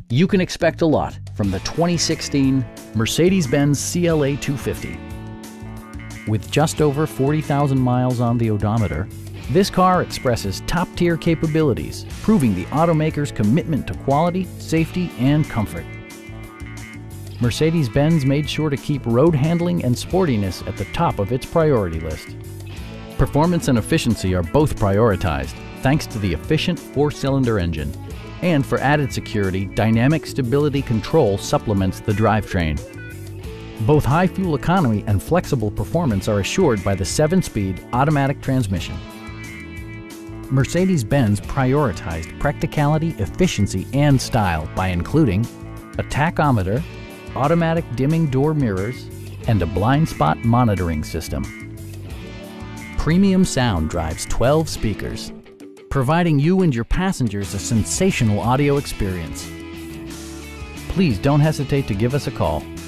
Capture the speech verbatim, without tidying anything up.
You can expect a lot from the twenty sixteen Mercedes-Benz C L A two fifty. With just over forty thousand miles on the odometer, this car expresses top-tier capabilities, proving the automaker's commitment to quality, safety, and comfort. Mercedes-Benz made sure to keep road handling and sportiness at the top of its priority list. Performance and efficiency are both prioritized, thanks to the efficient four-cylinder engine. And for added security, dynamic stability control supplements the drivetrain. Both high fuel economy and flexible performance are assured by the seven-speed automatic transmission. Mercedes-Benz prioritized practicality, efficiency, and style by including a tachometer, automatic dimming door mirrors, and a blind spot monitoring system. Premium sound drives twelve speakers, providing you and your passengers a sensational audio experience. Please don't hesitate to give us a call.